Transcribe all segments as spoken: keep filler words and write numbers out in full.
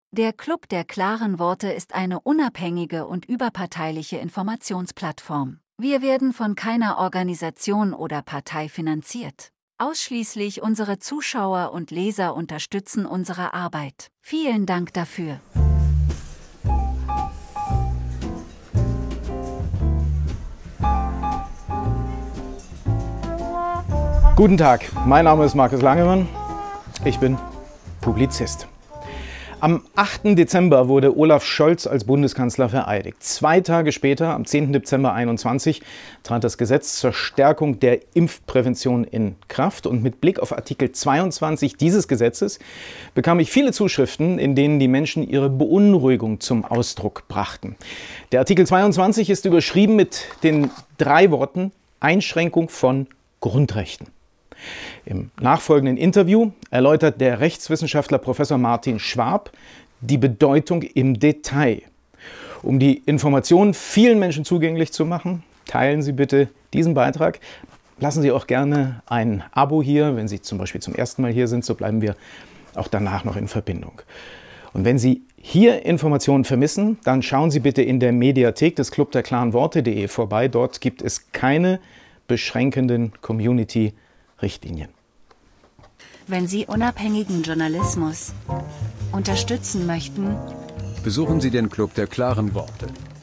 Der Club der klaren Worte ist eine unabhängige und überparteiliche Informationsplattform. Wir werden von keiner Organisation oder Partei finanziert. Ausschließlich unsere Zuschauer und Leser unterstützen unsere Arbeit. Vielen Dank dafür. Guten Tag, mein Name ist Markus Langemann. Ich bin Publizist. Am achten Dezember wurde Olaf Scholz als Bundeskanzler vereidigt. Zwei Tage später, am zehnten Dezember einundzwanzig, trat das Gesetz zur Stärkung der Impfprävention in Kraft. Und mit Blick auf Artikel zweiundzwanzig dieses Gesetzes bekam ich viele Zuschriften, in denen die Menschen ihre Beunruhigung zum Ausdruck brachten. Der Artikel zweiundzwanzig ist überschrieben mit den drei Worten Einschränkung von Grundrechten. Im nachfolgenden Interview erläutert der Rechtswissenschaftler Professor Martin Schwab die Bedeutung im Detail. Um die Informationen vielen Menschen zugänglich zu machen, teilen Sie bitte diesen Beitrag. Lassen Sie auch gerne ein Abo hier, wenn Sie zum Beispiel zum ersten Mal hier sind, so bleiben wir auch danach noch in Verbindung. Und wenn Sie hier Informationen vermissen, dann schauen Sie bitte in der Mediathek des Club der klaren Worte punkt de vorbei. Dort gibt es keine beschränkenden Community Richtlinien. Wenn Sie unabhängigen Journalismus unterstützen möchten, besuchen Sie den Club der klaren Worte.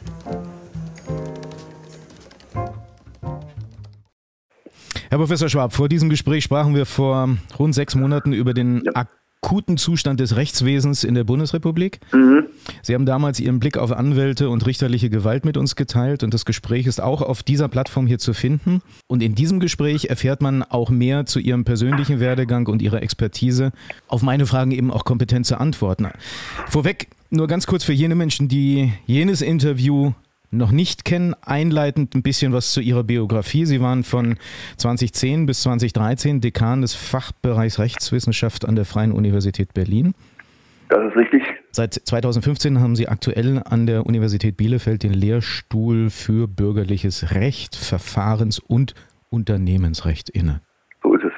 Herr Professor Schwab, vor diesem Gespräch sprachen wir vor rund sechs Monaten über den Ja. akuten Zustand des Rechtswesens in der Bundesrepublik. Mhm. Sie haben damals Ihren Blick auf Anwälte und richterliche Gewalt mit uns geteilt und das Gespräch ist auch auf dieser Plattform hier zu finden. Und in diesem Gespräch erfährt man auch mehr zu Ihrem persönlichen Werdegang und Ihrer Expertise, auf meine Fragen eben auch kompetent zu antworten. Vorweg nur ganz kurz für jene Menschen, die jenes Interview noch nicht kennen, einleitend ein bisschen was zu Ihrer Biografie. Sie waren von zweitausendzehn bis zweitausenddreizehn Dekan des Fachbereichs Rechtswissenschaft an der Freien Universität Berlin. Das ist richtig. Seit zweitausendfünfzehn haben Sie aktuell an der Universität Bielefeld den Lehrstuhl für bürgerliches Recht, Verfahrens- und Unternehmensrecht inne. So ist es.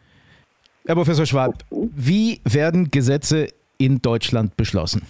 Herr Professor Schwab, wie werden Gesetze in Deutschland beschlossen?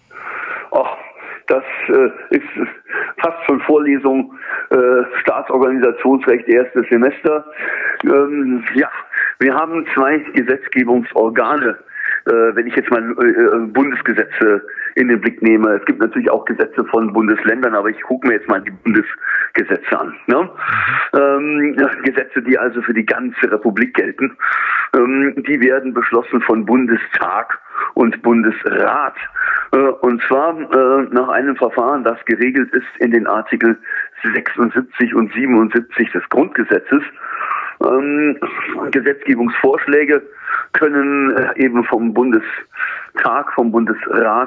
Ach, das äh, ist fast schon Vorlesung äh, Staatsorganisationsrecht erstes Semester. Ähm, ja, wir haben zwei Gesetzgebungsorgane. Äh, wenn ich jetzt mal äh, Bundesgesetze in den Blick nehme. Es gibt natürlich auch Gesetze von Bundesländern, aber ich gucke mir jetzt mal die Bundesgesetze an. Ne? Ähm, Gesetze, die also für die ganze Republik gelten. Ähm, die werden beschlossen von Bundestag und Bundesrat. Äh, und zwar äh, nach einem Verfahren, das geregelt ist in den Artikel sechsundsiebzig und siebenundsiebzig des Grundgesetzes. Ähm, Gesetzgebungsvorschläge können äh, eben vom Bundestag, vom Bundesrat,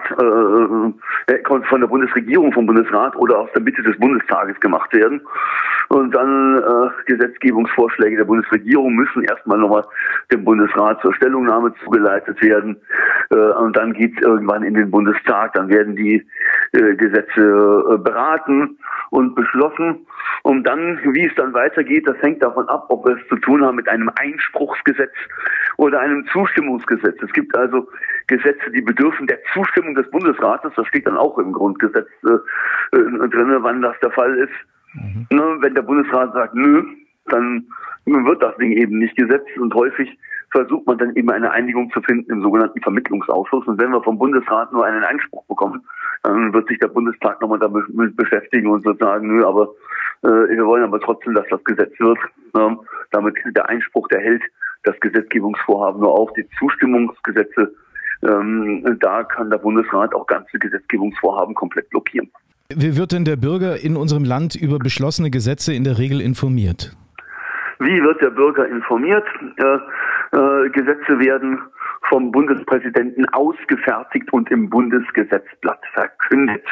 äh, von der Bundesregierung, vom Bundesrat oder aus der Mitte des Bundestages gemacht werden. Und dann äh, Gesetzgebungsvorschläge der Bundesregierung müssen erstmal nochmal dem Bundesrat zur Stellungnahme zugeleitet werden. Äh, und dann geht es irgendwann in den Bundestag. Dann werden die äh, Gesetze äh, beraten und beschlossen. Und dann, wie es dann weitergeht, das hängt davon ab, ob wir es zu tun haben mit einem Einspruchsgesetz oder einem Zustimmungsgesetz. Es gibt also Gesetze, die bedürfen der Zustimmung des Bundesrates. Das steht dann auch im Grundgesetz äh, äh, drin, wann das der Fall ist. Mhm. Ne, wenn der Bundesrat sagt, nö, dann wird das Ding eben nicht gesetzt. Und häufig versucht man dann eben eine Einigung zu finden im sogenannten Vermittlungsausschuss. Und wenn wir vom Bundesrat nur einen Einspruch bekommen, dann wird sich der Bundestag nochmal damit beschäftigen und wird sagen, nö, aber äh, wir wollen aber trotzdem, dass das Gesetz wird. Ne? Damit der Einspruch, der hält das Gesetzgebungsvorhaben nur auf. Die Zustimmungsgesetze, ähm, da kann der Bundesrat auch ganze Gesetzgebungsvorhaben komplett blockieren. Wie wird denn der Bürger in unserem Land über beschlossene Gesetze in der Regel informiert? Wie wird der Bürger informiert? Äh, äh, Gesetze werden vom Bundespräsidenten ausgefertigt und im Bundesgesetzblatt verkündet.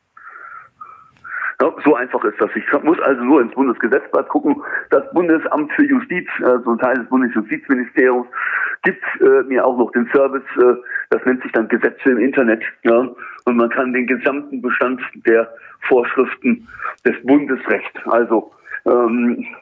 Ja, so einfach ist das. Ich muss also nur ins Bundesgesetzblatt gucken. Das Bundesamt für Justiz, also ein Teil des Bundesjustizministeriums, gibt äh, mir auch noch den Service, äh, das nennt sich dann Gesetze im Internet. Ja, und man kann den gesamten Bestand der Vorschriften des Bundesrechts, also ähm,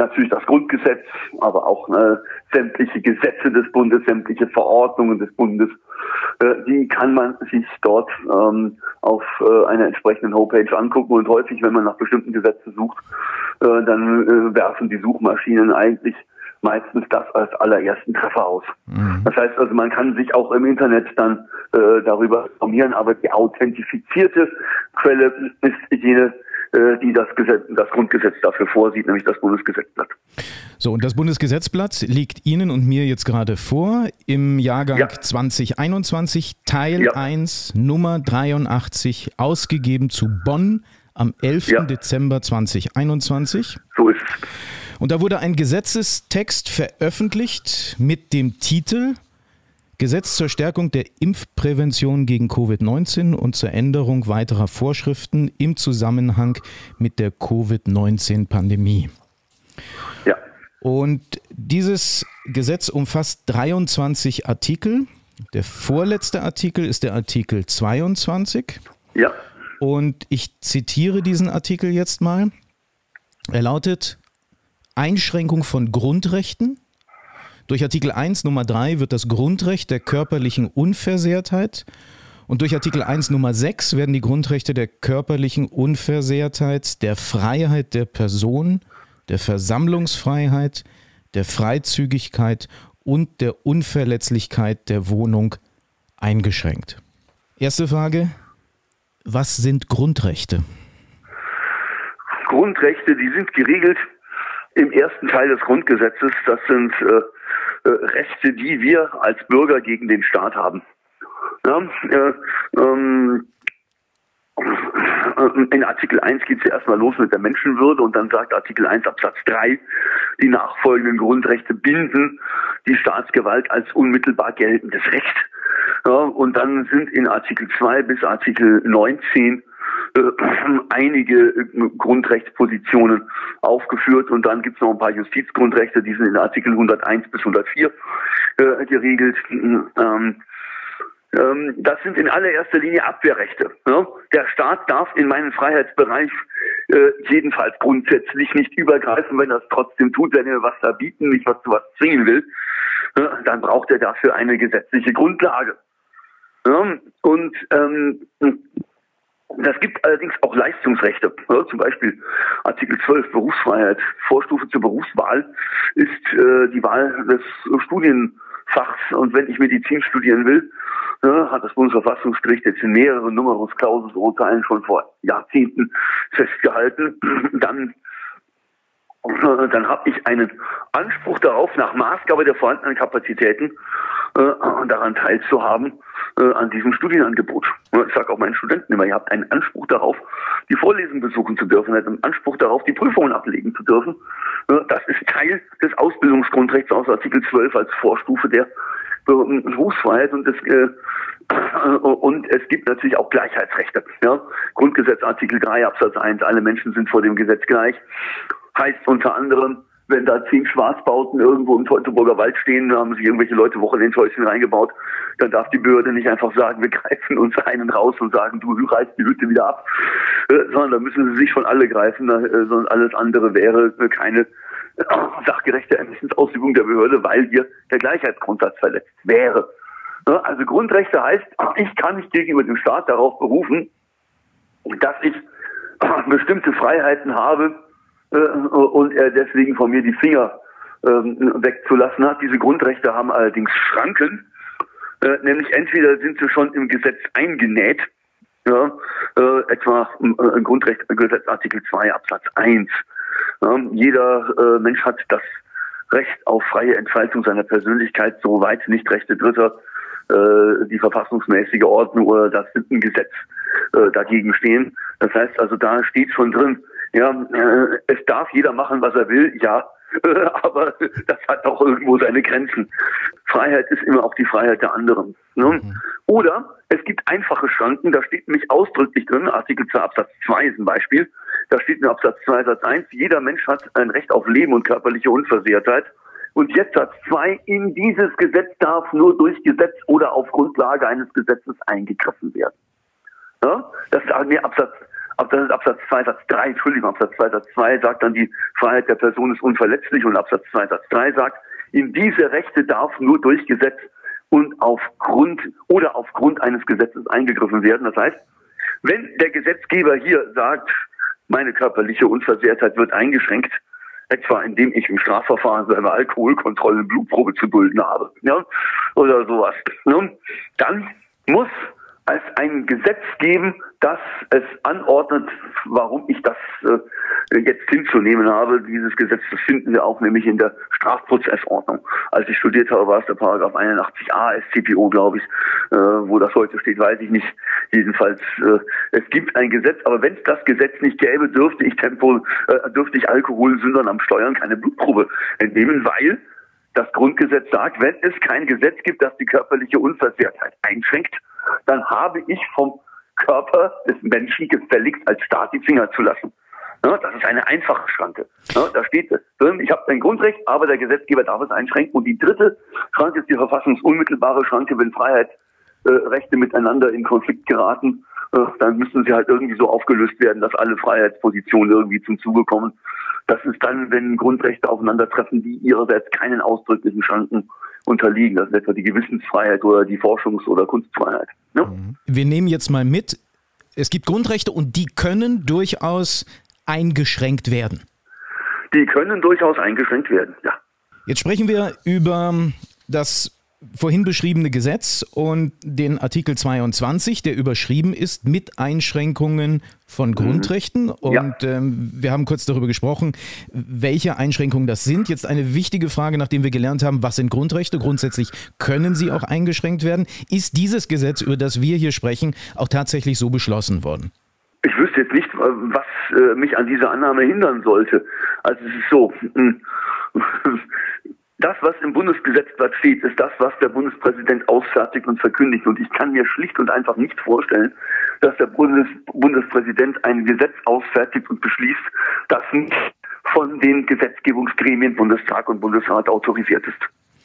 natürlich das Grundgesetz, aber auch äh, sämtliche Gesetze des Bundes, sämtliche Verordnungen des Bundes. Äh, die kann man sich dort ähm, auf äh, einer entsprechenden Homepage angucken. Und häufig, wenn man nach bestimmten Gesetzen sucht, äh, dann äh, werfen die Suchmaschinen eigentlich meistens das als allerersten Treffer aus. Mhm. Das heißt also, man kann sich auch im Internet dann äh, darüber informieren, aber die authentifizierte Quelle ist jene, äh, die das Gesetz, das Grundgesetz dafür vorsieht, nämlich das Bundesgesetzblatt. So, und das Bundesgesetzblatt liegt Ihnen und mir jetzt gerade vor im Jahrgang ja. zwanzig einundzwanzig, Teil ja. eins, Nummer dreiundachtzig, ausgegeben zu Bonn am elften Ja. Dezember zweitausendeinundzwanzig. So ist es. Und da wurde ein Gesetzestext veröffentlicht mit dem Titel Gesetz zur Stärkung der Impfprävention gegen Covid neunzehn und zur Änderung weiterer Vorschriften im Zusammenhang mit der Covid neunzehn Pandemie. Ja. Und dieses Gesetz umfasst dreiundzwanzig Artikel. Der vorletzte Artikel ist der Artikel zweiundzwanzig. Ja. Und ich zitiere diesen Artikel jetzt mal. Er lautet: Einschränkung von Grundrechten. Durch Artikel eins Nummer drei wird das Grundrecht der körperlichen Unversehrtheit und durch Artikel eins Nummer sechs werden die Grundrechte der körperlichen Unversehrtheit, der Freiheit der Person, der Versammlungsfreiheit, der Freizügigkeit und der Unverletzlichkeit der Wohnung eingeschränkt. Erste Frage: Was sind Grundrechte? Grundrechte, die sind geregelt im ersten Teil des Grundgesetzes. Das sind äh, äh, Rechte, die wir als Bürger gegen den Staat haben. Ja, äh, ähm, in Artikel eins geht es ja erstmal los mit der Menschenwürde und dann sagt Artikel eins Absatz drei, die nachfolgenden Grundrechte binden die Staatsgewalt als unmittelbar geltendes Recht. Ja, und dann sind in Artikel zwei bis Artikel neunzehn äh, einige äh, Grundrechtspositionen aufgeführt und dann gibt es noch ein paar Justizgrundrechte, die sind in Artikel hunderteins bis hundertvier äh, geregelt. Ähm, ähm, das sind in allererster Linie Abwehrrechte. Ja? Der Staat darf in meinen Freiheitsbereich äh, jedenfalls grundsätzlich nicht übergreifen. Wenn er es trotzdem tut, wenn er was da bieten, nicht was zu was zwingen will, ja, dann braucht er dafür eine gesetzliche Grundlage. Ja? Und ähm, das gibt allerdings auch Leistungsrechte. Ja, zum Beispiel Artikel zwölf Berufsfreiheit. Vorstufe zur Berufswahl ist äh, die Wahl des Studienfachs. Und wenn ich Medizin studieren will, ja, hat das Bundesverfassungsgericht jetzt in mehreren Numerus Clausus Urteilen schon vor Jahrzehnten festgehalten, dann dann habe ich einen Anspruch darauf, nach Maßgabe der vorhandenen Kapazitäten äh, daran teilzuhaben, äh, an diesem Studienangebot. Ich sage auch meinen Studenten immer, ihr habt einen Anspruch darauf, die Vorlesungen besuchen zu dürfen, ihr habt einen Anspruch darauf, die Prüfungen ablegen zu dürfen. Äh, das ist Teil des Ausbildungsgrundrechts aus Artikel zwölf als Vorstufe der Berufsfreiheit und das äh, und es gibt natürlich auch Gleichheitsrechte. Ja? Grundgesetz Artikel drei Absatz eins, alle Menschen sind vor dem Gesetz gleich. Heißt unter anderem, wenn da zehn Schwarzbauten irgendwo im Teutoburger Wald stehen, da haben sich irgendwelche Leute Wochenendhäuschen reingebaut, dann darf die Behörde nicht einfach sagen, wir greifen uns einen raus und sagen, du reißt die Hütte wieder ab, äh, sondern da müssen sie sich schon alle greifen, äh, sondern alles andere wäre äh, keine äh, sachgerechte Ermessensausübung der Behörde, weil hier der Gleichheitsgrundsatz verletzt wäre. Ja, also Grundrechte heißt, ich kann mich gegenüber dem Staat darauf berufen, dass ich äh, bestimmte Freiheiten habe, und er deswegen von mir die Finger ähm, wegzulassen hat. Diese Grundrechte haben allerdings Schranken, äh, nämlich entweder sind sie schon im Gesetz eingenäht, ja, äh, etwa äh, im Grundrecht, Gesetz Artikel zwei Absatz eins. Ja, jeder äh, Mensch hat das Recht auf freie Entfaltung seiner Persönlichkeit, soweit nicht Rechte Dritter, äh, die verfassungsmäßige Ordnung oder das Sittengesetz äh, dagegen stehen. Das heißt also, da steht schon drin, ja, äh, es darf jeder machen, was er will, ja, äh, aber das hat auch irgendwo seine Grenzen. Freiheit ist immer auch die Freiheit der anderen. Ne? Mhm. Oder es gibt einfache Schranken, da steht nämlich ausdrücklich drin, Artikel zwei Absatz zwei ist ein Beispiel, da steht in Absatz zwei Satz eins, jeder Mensch hat ein Recht auf Leben und körperliche Unversehrtheit. Und jetzt Satz zwei, in dieses Gesetz darf nur durch Gesetz oder auf Grundlage eines Gesetzes eingegriffen werden. Ja? Das sagen wir Absatz Das ist Absatz zwei, Satz drei, Entschuldigung, Absatz zwei, Satz zwei sagt dann, die Freiheit der Person ist unverletzlich, und Absatz zwei, Satz drei sagt, in diese Rechte darf nur durch Gesetz und aufgrund oder aufgrund eines Gesetzes eingegriffen werden. Das heißt, wenn der Gesetzgeber hier sagt, meine körperliche Unversehrtheit wird eingeschränkt, etwa indem ich im Strafverfahren so eine Alkoholkontrolle, eine Blutprobe zu dulden habe, ja, oder sowas, ne, dann muss es ein Gesetz geben, das es anordnet, warum ich das äh, jetzt hinzunehmen habe. Dieses Gesetz, das finden wir auch nämlich in der Strafprozessordnung. Als ich studiert habe, war es der Paragraph einundachtzig a S t p o, glaube ich. Äh, wo das heute steht, weiß ich nicht. Jedenfalls, äh, es gibt ein Gesetz, aber wenn es das Gesetz nicht gäbe, dürfte ich Tempo, äh, dürfte ich Alkoholsündern am Steuern keine Blutprobe entnehmen, weil das Grundgesetz sagt, wenn es kein Gesetz gibt, das die körperliche Unversehrtheit einschränkt, dann habe ich vom Körper des Menschen gefälligst als Staat die Finger zu lassen. Ja, das ist eine einfache Schranke. Ja, da steht drin, ich habe ein Grundrecht, aber der Gesetzgeber darf es einschränken. Und die dritte Schranke ist die verfassungsunmittelbare Schranke, wenn Freiheitsrechte äh, miteinander in Konflikt geraten, äh, dann müssen sie halt irgendwie so aufgelöst werden, dass alle Freiheitspositionen irgendwie zum Zuge kommen. Das ist dann, wenn Grundrechte aufeinandertreffen, die ihrerseits keinen ausdrücklichen Schranken unterliegen. Das ist etwa die Gewissensfreiheit oder die Forschungs- oder Kunstfreiheit. Ja? Wir nehmen jetzt mal mit, es gibt Grundrechte und die können durchaus eingeschränkt werden. Die können durchaus eingeschränkt werden, ja. Jetzt sprechen wir über das vorhin beschriebene Gesetz und den Artikel zweiundzwanzig, der überschrieben ist mit Einschränkungen von Grundrechten. Mhm. Und ja. ähm, wir haben kurz darüber gesprochen, welche Einschränkungen das sind. Jetzt eine wichtige Frage, nachdem wir gelernt haben, was sind Grundrechte? Grundsätzlich können sie auch eingeschränkt werden. Ist dieses Gesetz, über das wir hier sprechen, auch tatsächlich so beschlossen worden? Ich wüsste jetzt nicht, was äh, mich an dieser Annahme hindern sollte. Also es ist so, das, was im Bundesgesetzblatt steht, ist das, was der Bundespräsident ausfertigt und verkündigt. Und ich kann mir schlicht und einfach nicht vorstellen, dass der Bundes Bundespräsident ein Gesetz ausfertigt und beschließt, das nicht von den Gesetzgebungsgremien Bundestag und Bundesrat autorisiert ist.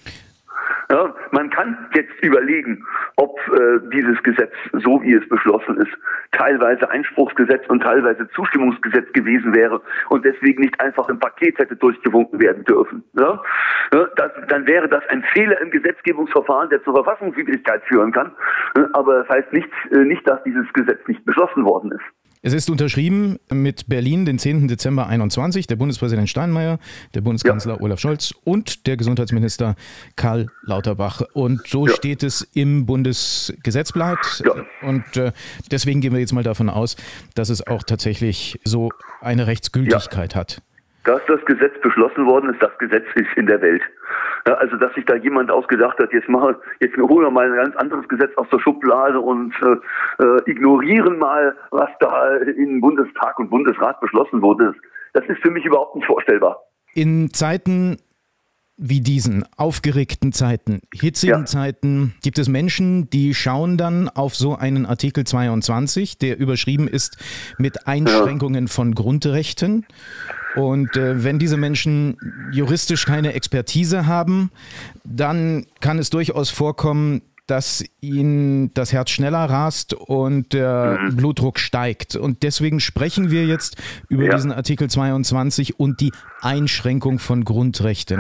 Ja, man kann jetzt überlegen, ob äh, dieses Gesetz, so wie es beschlossen ist, teilweise Einspruchsgesetz und teilweise Zustimmungsgesetz gewesen wäre und deswegen nicht einfach im Paket hätte durchgewunken werden dürfen. Ja? Ja, das, dann wäre das ein Fehler im Gesetzgebungsverfahren, der zur Verfassungswidrigkeit führen kann. Aber das heißt nicht, äh, nicht, dass dieses Gesetz nicht beschlossen worden ist. Es ist unterschrieben mit Berlin den zehnten Dezember einundzwanzig, der Bundespräsident Steinmeier, der Bundeskanzler ja. Olaf Scholz und der Gesundheitsminister Karl Lauterbach. Und so ja. steht es im Bundesgesetzblatt. Ja. Und äh, deswegen gehen wir jetzt mal davon aus, dass es auch tatsächlich so eine Rechtsgültigkeit ja. hat. Dass das Gesetz beschlossen worden ist, das Gesetz ist in der Welt. Ja, also dass sich da jemand ausgedacht hat, jetzt machen, jetzt holen wir mal ein ganz anderes Gesetz aus der Schublade und äh, äh, ignorieren mal, was da in Bundestag und Bundesrat beschlossen wurde. Das ist für mich überhaupt nicht vorstellbar. In Zeiten wie diesen, aufgeregten Zeiten, hitzigen ja. Zeiten, gibt es Menschen, die schauen dann auf so einen Artikel zweiundzwanzig, der überschrieben ist mit Einschränkungen ja. von Grundrechten. Und äh, wenn diese Menschen juristisch keine Expertise haben, dann kann es durchaus vorkommen, dass ihnen das Herz schneller rast und der mhm. Blutdruck steigt. Und deswegen sprechen wir jetzt über ja. diesen Artikel zweiundzwanzig und die Einschränkung von Grundrechten.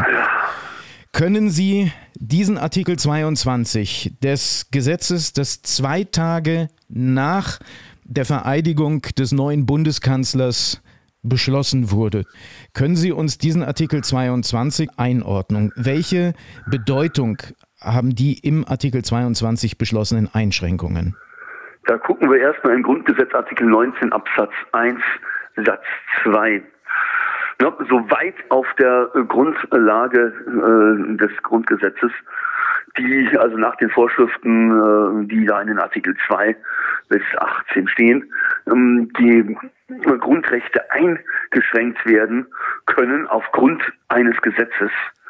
Können Sie diesen Artikel zweiundzwanzig des Gesetzes, das zwei Tage nach der Vereidigung des neuen Bundeskanzlers beschlossen wurde, können Sie uns diesen Artikel zweiundzwanzig einordnen? Welche Bedeutung haben die im Artikel zweiundzwanzig beschlossenen Einschränkungen? Da gucken wir erstmal im Grundgesetz Artikel neunzehn Absatz eins Satz zwei. Ja, soweit auf der Grundlage äh, des Grundgesetzes, die also nach den Vorschriften, äh, die da in den Artikel zwei bis achtzehn stehen, ähm, die Grundrechte eingeschränkt werden können aufgrund eines Gesetzes.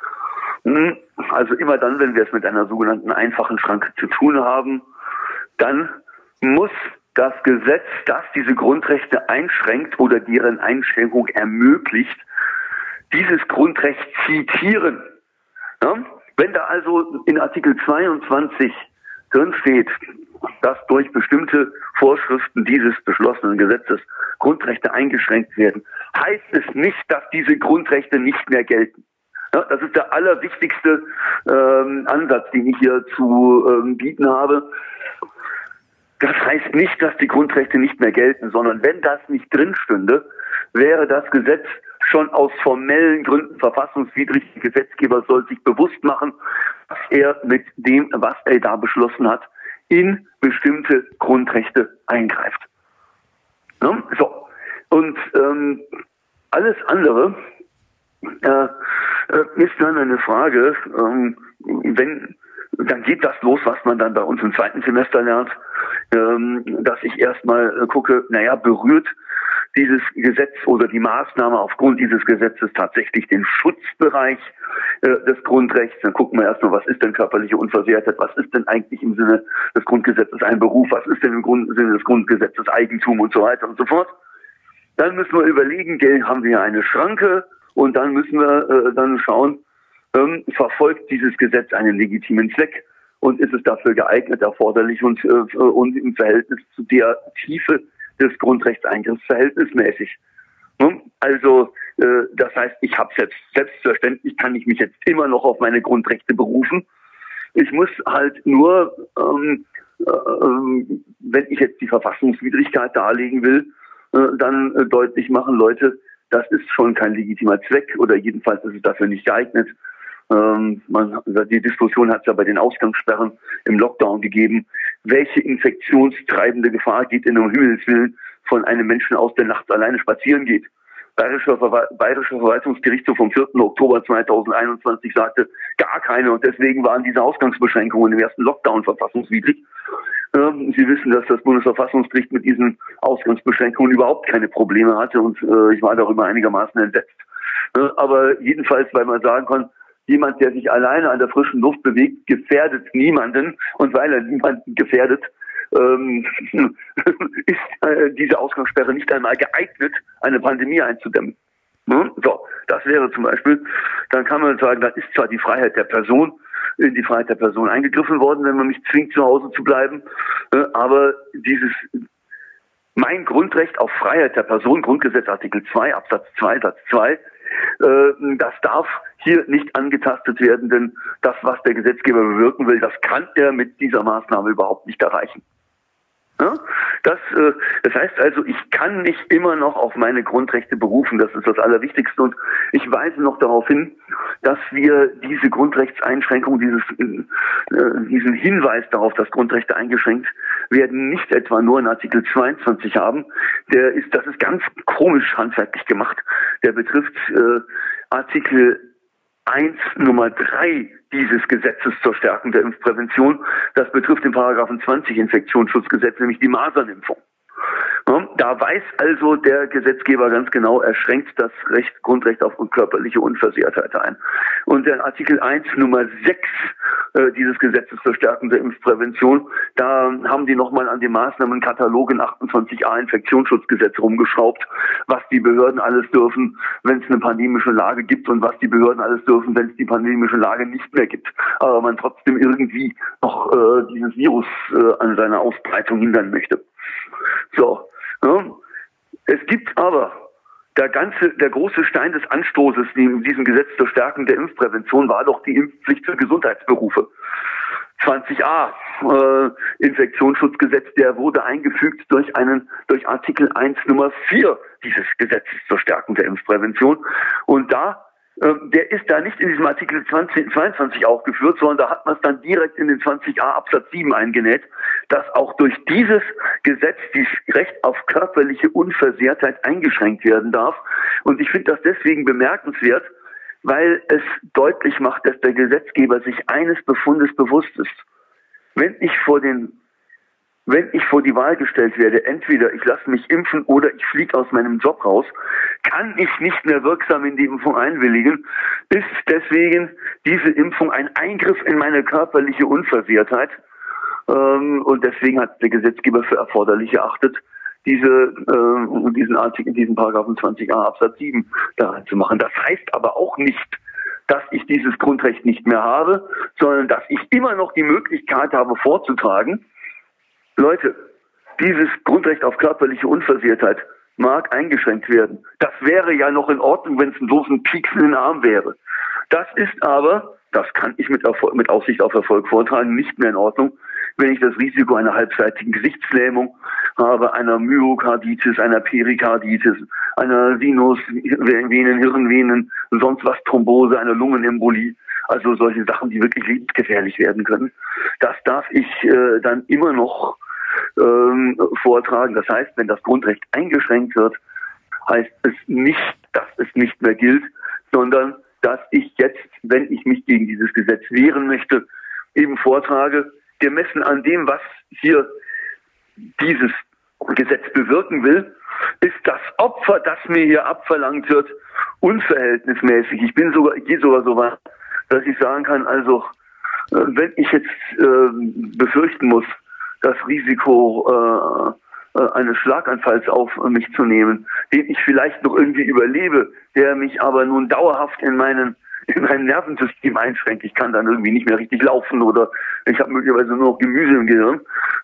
Also immer dann, wenn wir es mit einer sogenannten einfachen Schranke zu tun haben, dann muss das Gesetz, das diese Grundrechte einschränkt oder deren Einschränkung ermöglicht, dieses Grundrecht zitieren. Ja? Wenn da also in Artikel zweiundzwanzig drin steht, dass durch bestimmte Vorschriften dieses beschlossenen Gesetzes Grundrechte eingeschränkt werden, heißt es nicht, dass diese Grundrechte nicht mehr gelten. Ja, das ist der allerwichtigste ähm, Ansatz, den ich hier zu ähm, bieten habe. Das heißt nicht, dass die Grundrechte nicht mehr gelten, sondern wenn das nicht drin stünde, wäre das Gesetz schon aus formellen Gründen verfassungswidrig. Der Gesetzgeber soll sich bewusst machen, dass er mit dem, was er da beschlossen hat, in bestimmte Grundrechte eingreift. Ja, so. Und ähm, alles andere äh, ist dann eine Frage, ähm, wenn, dann geht das los, was man dann bei uns im zweiten Semester lernt, ähm, dass ich erstmal äh, gucke, naja, berührt dieses Gesetz oder die Maßnahme aufgrund dieses Gesetzes tatsächlich den Schutzbereich äh, des Grundrechts. Dann gucken wir erstmal, was ist denn körperliche Unversehrtheit, was ist denn eigentlich im Sinne des Grundgesetzes ein Beruf, was ist denn im Grund, Sinne des Grundgesetzes Eigentum und so weiter und so fort. Dann müssen wir überlegen, haben wir eine Schranke, und dann müssen wir äh, dann schauen, ähm, verfolgt dieses Gesetz einen legitimen Zweck und ist es dafür geeignet, erforderlich und, äh, und im Verhältnis zu der Tiefe des Grundrechtseingriffs verhältnismäßig. Hm? Also äh, das heißt, ich habe selbst selbstverständlich kann ich mich jetzt immer noch auf meine Grundrechte berufen. Ich muss halt nur, ähm, äh, wenn ich jetzt die Verfassungswidrigkeit darlegen will, äh, dann äh, deutlich machen, Leute, das ist schon kein legitimer Zweck oder jedenfalls ist es dafür nicht geeignet. Ähm, man, die Diskussion hat es ja bei den Ausgangssperren im Lockdown gegeben. Welche infektionstreibende Gefahr geht in um Himmels Willen von einem Menschen aus, der nachts alleine spazieren geht? Bayerischer, Ver Bayerischer Verwaltungsgerichtshof vom vierten Oktober zweitausendeinundzwanzig sagte, gar keine, und deswegen waren diese Ausgangsbeschränkungen im ersten Lockdown verfassungswidrig. Ähm, Sie wissen, dass das Bundesverfassungsgericht mit diesen Ausgangsbeschränkungen überhaupt keine Probleme hatte, und äh, ich war darüber einigermaßen entsetzt. Äh, aber jedenfalls, weil man sagen kann, jemand, der sich alleine an der frischen Luft bewegt, gefährdet niemanden, und weil er niemanden gefährdet, ähm, ist äh, diese Ausgangssperre nicht einmal geeignet, eine Pandemie einzudämmen. Hm? So, das wäre zum Beispiel, dann kann man sagen, da ist zwar die Freiheit der Person, in die Freiheit der Person eingegriffen worden, wenn man mich zwingt, zu Hause zu bleiben, äh, aber dieses, mein Grundrecht auf Freiheit der Person, Grundgesetz Artikel zwei, Absatz zwei, Satz zwei, äh, das darf hier nicht angetastet werden, denn das, was der Gesetzgeber bewirken will, das kann er mit dieser Maßnahme überhaupt nicht erreichen. Ja? Das, äh, das heißt also, ich kann mich immer noch auf meine Grundrechte berufen, das ist das Allerwichtigste, und ich weise noch darauf hin, dass wir diese Grundrechtseinschränkung, dieses, äh, diesen Hinweis darauf, dass Grundrechte eingeschränkt werden, nicht etwa nur in Artikel zweiundzwanzig haben, der ist, das ist ganz komisch handwerklich gemacht, der betrifft äh, Artikel eins Nummer drei dieses Gesetzes zur Stärkung der Impfprävention. Das betrifft den Paragraphen zwanzig Infektionsschutzgesetz, nämlich die Masernimpfung. Ja, da weiß also der Gesetzgeber ganz genau, er schränkt das Recht, Grundrecht auf körperliche Unversehrtheit ein. Und der Artikel eins Nummer sechs äh, dieses Gesetzes zur Stärkung der Impfprävention, da haben die nochmal an dem Maßnahmenkatalog in achtundzwanzig a Infektionsschutzgesetz rumgeschraubt, was die Behörden alles dürfen, wenn es eine pandemische Lage gibt, und was die Behörden alles dürfen, wenn es die pandemische Lage nicht mehr gibt. Aber man trotzdem irgendwie noch äh, dieses Virus äh, an seiner Ausbreitung hindern möchte. So, ja. Es gibt aber der ganze, der große Stein des Anstoßes in diesem Gesetz zur Stärkung der Impfprävention war doch die Impfpflicht für Gesundheitsberufe. zwanzig a äh, Infektionsschutzgesetz, der wurde eingefügt durch einen, durch Artikel eins Nummer vier dieses Gesetzes zur Stärkung der Impfprävention. Und da der ist da nicht in diesem Artikel zwanzig, zweiundzwanzig aufgeführt, sondern da hat man es dann direkt in den zwanzig a Absatz sieben eingenäht, dass auch durch dieses Gesetz das Recht auf körperliche Unversehrtheit eingeschränkt werden darf. Und ich finde das deswegen bemerkenswert, weil es deutlich macht, dass der Gesetzgeber sich eines Befundes bewusst ist. Wenn ich vor den Wenn ich vor die Wahl gestellt werde, entweder ich lasse mich impfen oder ich fliege aus meinem Job raus, kann ich nicht mehr wirksam in die Impfung einwilligen, ist deswegen diese Impfung ein Eingriff in meine körperliche Unversehrtheit. Ähm, und deswegen hat der Gesetzgeber für erforderlich erachtet, diese, äh, diesen Artikel, diesen Paragraphen zwanzig a Absatz sieben da reinzumachen. Das heißt aber auch nicht, dass ich dieses Grundrecht nicht mehr habe, sondern dass ich immer noch die Möglichkeit habe vorzutragen, Leute, dieses Grundrecht auf körperliche Unversehrtheit mag eingeschränkt werden. Das wäre ja noch in Ordnung, wenn es ein bloßen Pieks in den Arm wäre. Das ist aber, das kann ich mit, Erfolg, mit Aussicht auf Erfolg vortragen, nicht mehr in Ordnung, wenn ich das Risiko einer halbseitigen Gesichtslähmung habe, einer Myokarditis, einer Perikarditis, einer Sinusvenen, Hirnvenen, sonst was, Thrombose, einer Lungenembolie, also solche Sachen, die wirklich lebensgefährlich werden können. Das darf ich äh, dann immer noch ähm, vortragen. Das heißt, wenn das Grundrecht eingeschränkt wird, heißt es nicht, dass es nicht mehr gilt, sondern dass ich jetzt, wenn ich mich gegen dieses Gesetz wehren möchte, eben vortrage, gemessen an dem, was hier dieses Gesetz bewirken will, ist das Opfer, das mir hier abverlangt wird, unverhältnismäßig. Ich bin sogar, ich gehe sogar so weit, dass ich sagen kann, also, wenn ich jetzt äh, befürchten muss, das Risiko äh, eines Schlaganfalls auf mich zu nehmen, den ich vielleicht noch irgendwie überlebe, der mich aber nun dauerhaft in meinen in mein Nervensystem einschränkt. Ich kann dann irgendwie nicht mehr richtig laufen oder ich habe möglicherweise nur noch Gemüse im Gehirn.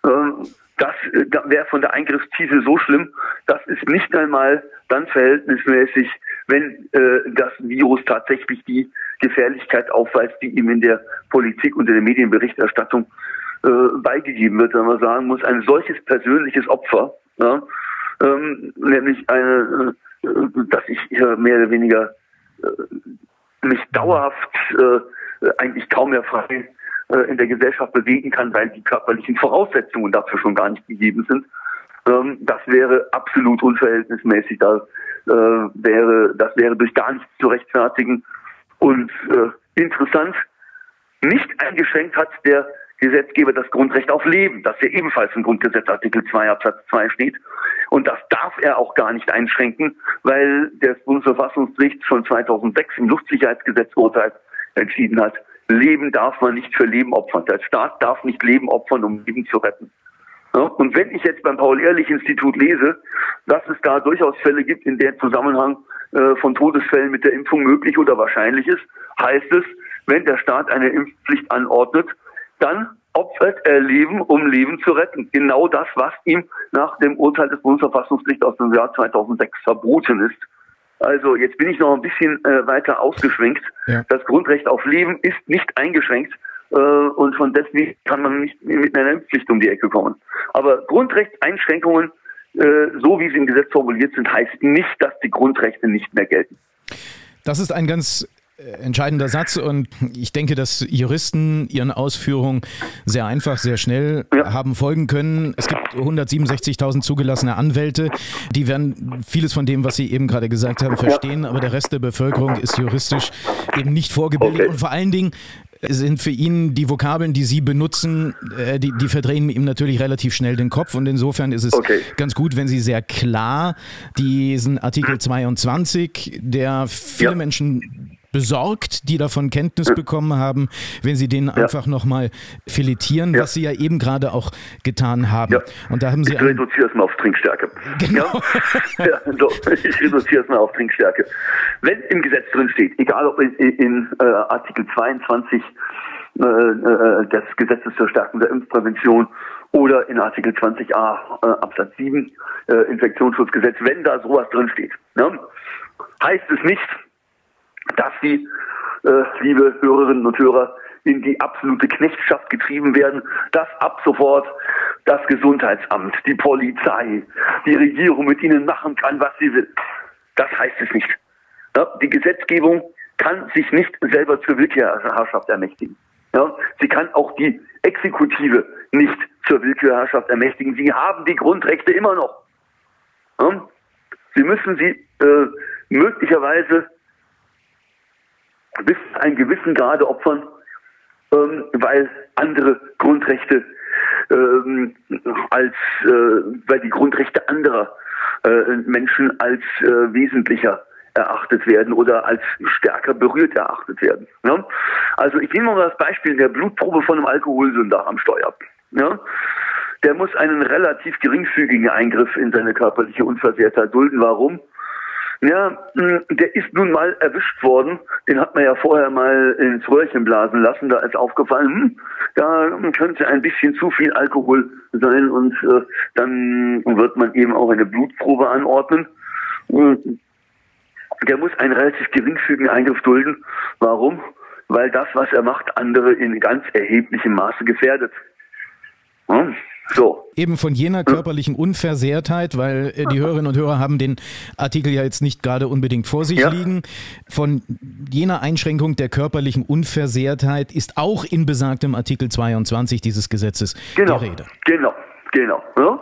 Das wäre von der Eingriffstiefe so schlimm, das ist nicht einmal dann verhältnismäßig, wenn äh, das Virus tatsächlich die Gefährlichkeit aufweist, die ihm in der Politik und in der Medienberichterstattung äh, beigegeben wird, wenn man sagen muss, ein solches persönliches Opfer, ja, ähm, nämlich eine, äh, dass ich hier mehr oder weniger äh, mich dauerhaft äh, eigentlich kaum mehr frei äh, in der Gesellschaft bewegen kann, weil die körperlichen Voraussetzungen dafür schon gar nicht gegeben sind. Ähm, das wäre absolut unverhältnismäßig. Da äh, wäre, das wäre durch gar nichts zu rechtfertigen. Und äh, interessant, nicht eingeschränkt hat der Gesetzgeber das Grundrecht auf Leben, das ja ebenfalls im Grundgesetz Artikel zwei Absatz zwei steht. Und das darf er auch gar nicht einschränken, weil das Bundesverfassungsgericht schon zweitausendsechs im Luftsicherheitsgesetzurteil entschieden hat, Leben darf man nicht für Leben opfern. Der Staat darf nicht Leben opfern, um Leben zu retten. Ja, und wenn ich jetzt beim Paul-Ehrlich-Institut lese, dass es da durchaus Fälle gibt, in der Zusammenhang äh, von Todesfällen mit der Impfung möglich oder wahrscheinlich ist, heißt es, wenn der Staat eine Impfpflicht anordnet, dann opfert er Leben, um Leben zu retten. Genau das, was ihm nach dem Urteil des Bundesverfassungsgerichts aus dem Jahr zweitausendsechs verboten ist. Also jetzt bin ich noch ein bisschen äh, weiter ausgeschwenkt. Ja. Das Grundrecht auf Leben ist nicht eingeschränkt äh, und von deswegen kann man nicht mit einer Impfpflicht um die Ecke kommen. Aber Grundrechtseinschränkungen, äh, so wie sie im Gesetz formuliert sind, heißt nicht, dass die Grundrechte nicht mehr gelten. Das ist ein ganz entscheidender Satz und ich denke, dass Juristen ihren Ausführungen sehr einfach, sehr schnell ja. haben folgen können. Es gibt hundertsiebenundsechzigtausend zugelassene Anwälte, die werden vieles von dem, was Sie eben gerade gesagt haben, verstehen, ja. aber der Rest der Bevölkerung ist juristisch eben nicht vorgebildet okay. und vor allen Dingen sind für ihn die Vokabeln, die Sie benutzen, äh, die, die verdrehen ihm natürlich relativ schnell den Kopf und insofern ist es okay. ganz gut, wenn Sie sehr klar diesen Artikel zweiundzwanzig, der viele ja. Menschen besorgt, die davon Kenntnis ja. bekommen haben, wenn Sie den ja. einfach nochmal filetieren, ja. was Sie ja eben gerade auch getan haben. Ja. Und da haben Sie ich reduziere es mal auf Trinkstärke. Genau. Ja? Ja, so, ich reduziere es mal auf Trinkstärke. Wenn im Gesetz drin steht, egal ob in, in äh, Artikel zweiundzwanzig äh, äh, des Gesetzes zur Stärkung der Impfprävention oder in Artikel zwanzig a äh, Absatz sieben äh, Infektionsschutzgesetz, wenn da sowas drin steht, ne, heißt es nicht, dass Sie, äh, liebe Hörerinnen und Hörer, in die absolute Knechtschaft getrieben werden, dass ab sofort das Gesundheitsamt, die Polizei, die Regierung mit Ihnen machen kann, was sie will. Das heißt es nicht. Ja, die Gesetzgebung kann sich nicht selber zur Willkürherrschaft ermächtigen. Ja, sie kann auch die Exekutive nicht zur Willkürherrschaft ermächtigen. Sie haben die Grundrechte immer noch. Ja, sie müssen sie äh, möglicherweise bis zu einem gewissen Grade opfern, ähm, weil andere Grundrechte ähm, als äh, weil die Grundrechte anderer äh, Menschen als äh, wesentlicher erachtet werden oder als stärker berührt erachtet werden. Ja? Also ich nehme mal das Beispiel der Blutprobe von einem Alkoholsünder am Steuer. Ja? Der muss einen relativ geringfügigen Eingriff in seine körperliche Unversehrtheit dulden. Warum? Ja, der ist nun mal erwischt worden. Den hat man ja vorher mal ins Röhrchen blasen lassen. Da ist aufgefallen, hm, da könnte ein bisschen zu viel Alkohol sein und äh, dann wird man eben auch eine Blutprobe anordnen. Der muss einen relativ geringfügigen Eingriff dulden. Warum? Weil das, was er macht, andere in ganz erheblichem Maße gefährdet. Hm? So. Eben von jener körperlichen Unversehrtheit, weil äh, die Hörerinnen und Hörer haben den Artikel ja jetzt nicht gerade unbedingt vor sich ja. liegen. Von jener Einschränkung der körperlichen Unversehrtheit ist auch in besagtem Artikel zweiundzwanzig dieses Gesetzes genau. die Rede. Genau, genau. Ja.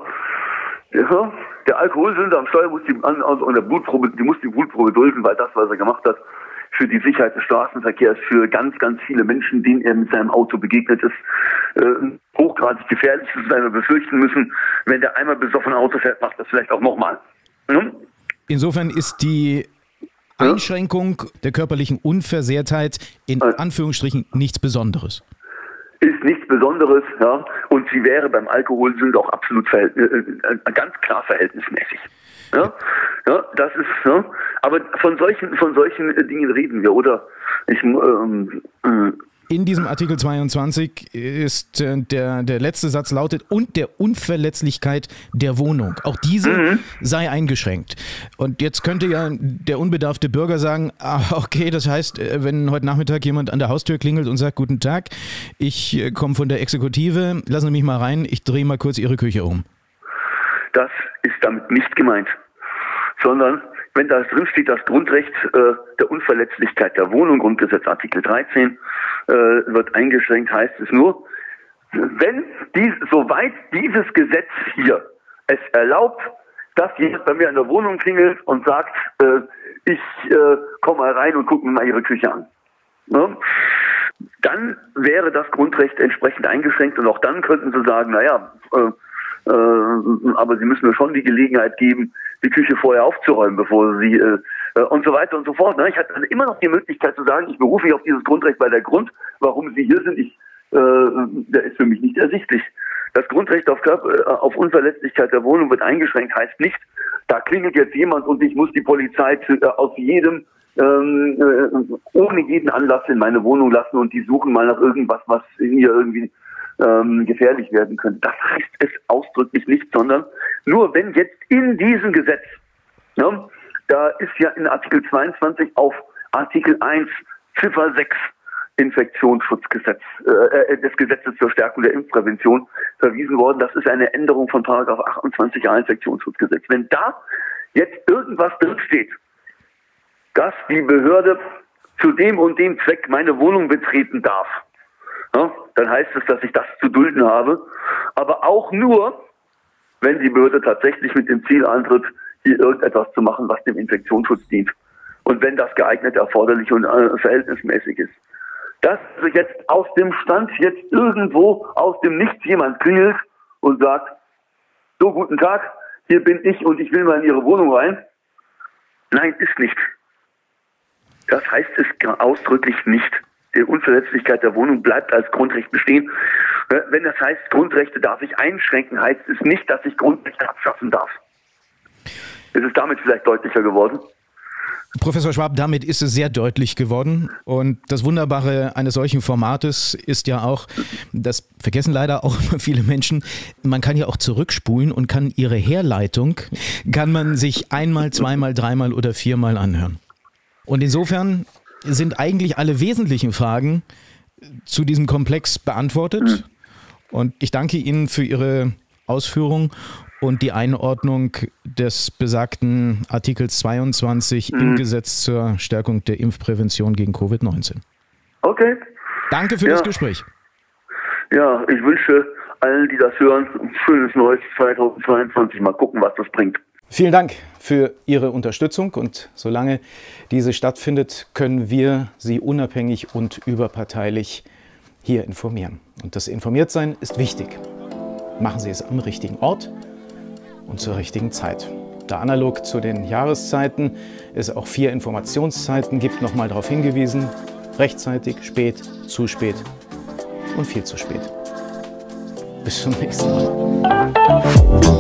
Ja. Der Alkoholsünder am Steuer muss die, also an der Blutprobe, die muss die Blutprobe dulden, weil das, was er gemacht hat, für die Sicherheit des Straßenverkehrs, für ganz, ganz viele Menschen, denen er mit seinem Auto begegnet ist, äh, hochgradig gefährlich ist, weil wir befürchten müssen, wenn der einmal besoffen Auto fährt, macht das vielleicht auch nochmal. Hm? Insofern ist die Einschränkung ja? der körperlichen Unversehrtheit in äh, Anführungsstrichen nichts Besonderes. Ist nichts Besonderes, ja, und sie wäre beim Alkoholsünder auch absolut äh, äh, ganz klar verhältnismäßig. Ja, ja, das ist, ja. Aber von solchen, von solchen Dingen reden wir, oder? Ich, ähm, äh, In diesem Artikel zweiundzwanzig ist äh, der, der letzte Satz lautet, und der Unverletzlichkeit der Wohnung. Auch diese mhm. sei eingeschränkt. Und jetzt könnte ja der unbedarfte Bürger sagen, ah, okay, das heißt, wenn heute Nachmittag jemand an der Haustür klingelt und sagt, guten Tag, ich äh, komme von der Exekutive, lassen Sie mich mal rein, ich drehe mal kurz Ihre Küche um. Das ist damit nicht gemeint, sondern wenn da drin steht, das Grundrecht äh, der Unverletzlichkeit der Wohnung, Grundgesetz Artikel dreizehn, äh, wird eingeschränkt, heißt es nur, wenn dies, soweit dieses Gesetz hier es erlaubt, dass jemand bei mir in der Wohnung klingelt und sagt, äh, ich äh, komme mal rein und gucke mir mal Ihre Küche an. Ne? Dann wäre das Grundrecht entsprechend eingeschränkt und auch dann könnten Sie sagen, naja, äh, Äh, aber Sie müssen mir schon die Gelegenheit geben, die Küche vorher aufzuräumen, bevor Sie äh, äh, und so weiter und so fort. Ne? Ich hatte also immer noch die Möglichkeit zu sagen, ich berufe mich auf dieses Grundrecht, weil der Grund, warum Sie hier sind, ich, äh, der ist für mich nicht ersichtlich. Das Grundrecht auf, Körper, auf Unverletzlichkeit der Wohnung wird eingeschränkt, heißt nicht, da klingelt jetzt jemand und ich muss die Polizei zu, äh, aus jedem ähm, äh, ohne jeden Anlass in meine Wohnung lassen und die suchen mal nach irgendwas, was in ihr irgendwie Ähm, gefährlich werden könnte. Das heißt es ausdrücklich nicht, sondern nur wenn jetzt in diesem Gesetz, ne, da ist ja in Artikel zweiundzwanzig auf Artikel eins Ziffer sechs Infektionsschutzgesetz, äh, des Gesetzes zur Stärkung der Impfprävention verwiesen worden. Das ist eine Änderung von Paragraph achtundzwanzig a Infektionsschutzgesetz. Wenn da jetzt irgendwas drinsteht, dass die Behörde zu dem und dem Zweck meine Wohnung betreten darf, ja, dann heißt es, dass ich das zu dulden habe, aber auch nur, wenn die Behörde tatsächlich mit dem Ziel antritt, hier irgendetwas zu machen, was dem Infektionsschutz dient. Und wenn das geeignet, erforderlich und äh, verhältnismäßig ist. Dass also jetzt aus dem Stand jetzt irgendwo aus dem Nichts jemand klingelt und sagt, so, guten Tag, hier bin ich und ich will mal in Ihre Wohnung rein. Nein, ist nicht. Das heißt es ausdrücklich nicht. Die Unverletzlichkeit der Wohnung bleibt als Grundrecht bestehen. Wenn das heißt, Grundrechte darf ich einschränken, heißt es nicht, dass ich Grundrechte abschaffen darf. Ist es damit vielleicht deutlicher geworden? Professor Schwab, damit ist es sehr deutlich geworden. Und das Wunderbare eines solchen Formates ist ja auch, das vergessen leider auch viele Menschen, man kann ja auch zurückspulen und kann ihre Herleitung, kann man sich einmal, zweimal, dreimal oder viermal anhören. Und insofern sind eigentlich alle wesentlichen Fragen zu diesem Komplex beantwortet. Mhm. Und ich danke Ihnen für Ihre Ausführung und die Einordnung des besagten Artikels zweiundzwanzig mhm. im Gesetz zur Stärkung der Impfprävention gegen Covid neunzehn. Okay. Danke für ja. das Gespräch. Ja, ich wünsche allen, die das hören, ein schönes neues zweitausendzweiundzwanzig. Mal gucken, was das bringt. Vielen Dank für Ihre Unterstützung und solange diese stattfindet, können wir Sie unabhängig und überparteilich hier informieren. Und das Informiertsein ist wichtig. Machen Sie es am richtigen Ort und zur richtigen Zeit. Da analog zu den Jahreszeiten es auch vier Informationszeiten gibt, nochmal darauf hingewiesen: rechtzeitig, spät, zu spät und viel zu spät. Bis zum nächsten Mal.